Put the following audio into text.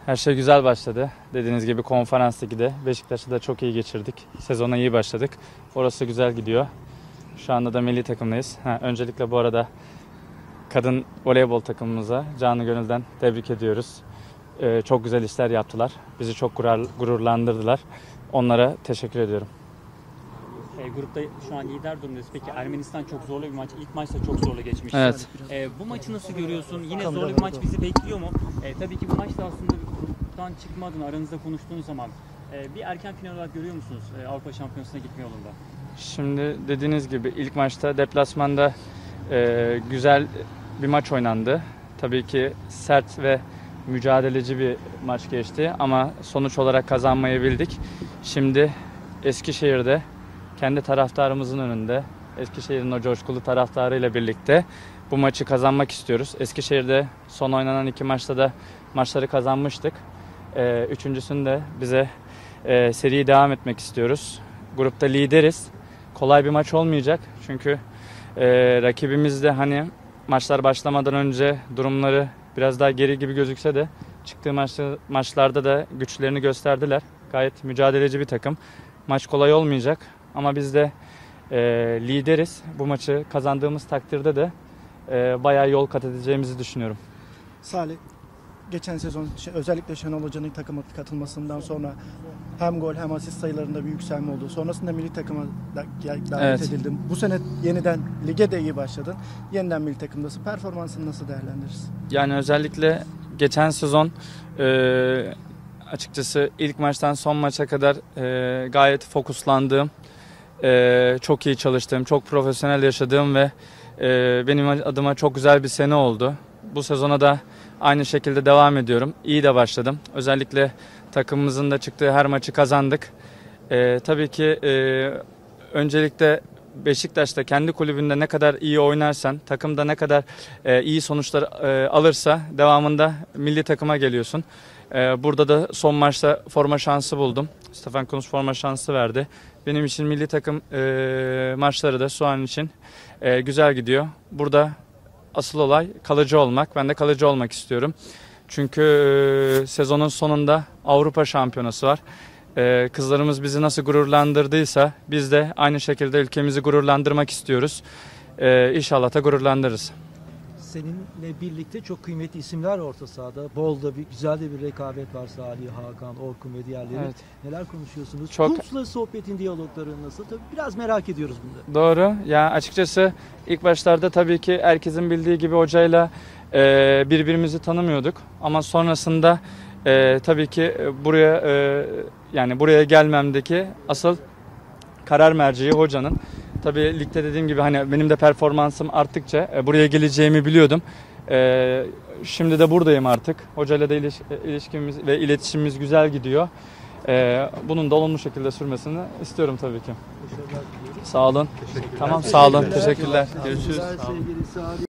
Her şey güzel başladı. Dediğiniz gibi Konferans Ligi'de Beşiktaş'ı da çok iyi geçirdik. Sezona iyi başladık. Orası güzel gidiyor. Şu anda da milli takımdayız. Öncelikle bu arada kadın voleybol takımımıza canı gönülden tebrik ediyoruz. Çok güzel işler yaptılar. Bizi çok gururlandırdılar. Onlara teşekkür ediyorum. Grupta şu an lider durumdayız. Peki Ermenistan çok zorlu bir maç. İlk maçta çok zorlu geçmiş. Evet. Bu maçı nasıl görüyorsun? Yine zorlu bir maç bizi bekliyor mu? Tabii ki bu maçta aslında gruptan çıkmadığını aranızda konuştuğunuz zaman bir erken final olarak görüyor musunuz Avrupa Şampiyonası'na gitme yolunda? Şimdi dediğiniz gibi ilk maçta deplasmanda güzel bir maç oynandı. Tabii ki sert ve mücadeleci bir maç geçti ama sonuç olarak kazanmayı bildik. Şimdi Eskişehir'de kendi taraftarımızın önünde, Eskişehir'in o coşkulu taraftarıyla birlikte bu maçı kazanmak istiyoruz. Eskişehir'de son oynanan 2 maçta da maçları kazanmıştık. Üçüncüsünde bize seriyi devam etmek istiyoruz. Grupta lideriz. Kolay bir maç olmayacak çünkü rakibimiz de hani maçlar başlamadan önce durumları biraz daha geri gibi gözükse de çıktığı maçlarda da güçlerini gösterdiler. Gayet mücadeleci bir takım. Maç kolay olmayacak ama biz de lideriz. Bu maçı kazandığımız takdirde de bayağı yol kat edeceğimizi düşünüyorum. Salih, geçen sezon özellikle Şenol Hoca'nın takıma katılmasından sonra hem gol hem asist sayılarında bir yükselme oldu. Sonrasında milli takıma davet edildin. Bu sene yeniden lige de iyi başladın. Yeniden milli takımdasın. Performansını nasıl değerlendirirsin? Yani özellikle geçen sezon açıkçası ilk maçtan son maça kadar gayet fokuslandığım, çok iyi çalıştığım, çok profesyonel yaşadığım ve benim adıma çok güzel bir sene oldu. Bu sezona da aynı şekilde devam ediyorum. İyi de başladım. Özellikle takımımızın da çıktığı her maçı kazandık. Tabii ki öncelikle Beşiktaş'ta kendi kulübünde ne kadar iyi oynarsan, takımda ne kadar iyi sonuçlar alırsa devamında milli takıma geliyorsun. Burada da son maçta forma şansı buldum. Stefan Kuntz forma şansı verdi. Benim için milli takım maçları da şu an için güzel gidiyor. Burada asıl olay kalıcı olmak. Ben de kalıcı olmak istiyorum. Çünkü sezonun sonunda Avrupa Şampiyonası var. Kızlarımız bizi nasıl gururlandırdıysa biz de aynı şekilde ülkemizi gururlandırmak istiyoruz. İnşallah da gururlandırırız. Seninle birlikte çok kıymetli isimler orta sahada. Bol'da güzel de bir rekabet var. Salih, Hakan, Orkun ve diğerleri. Evet. Neler konuşuyorsunuz? Çok... Kuntz'la sohbetin, diyalogların nasıl? Tabii biraz merak ediyoruz bunu da. Doğru. Ya açıkçası ilk başlarda tabii ki herkesin bildiği gibi hocayla birbirimizi tanımıyorduk. Ama sonrasında tabii ki buraya gelmemdeki asıl karar merceği hocanın. Tabii ligde dediğim gibi hani benim de performansım arttıkça buraya geleceğimi biliyordum. Şimdi de buradayım artık. Hocayla da ilişkimiz ve iletişimimiz güzel gidiyor. Bunun da olumlu şekilde sürmesini istiyorum tabii ki. Sağ olun. Tamam, sağ olun. Teşekkürler. Görüşürüz. Sevgili Salih.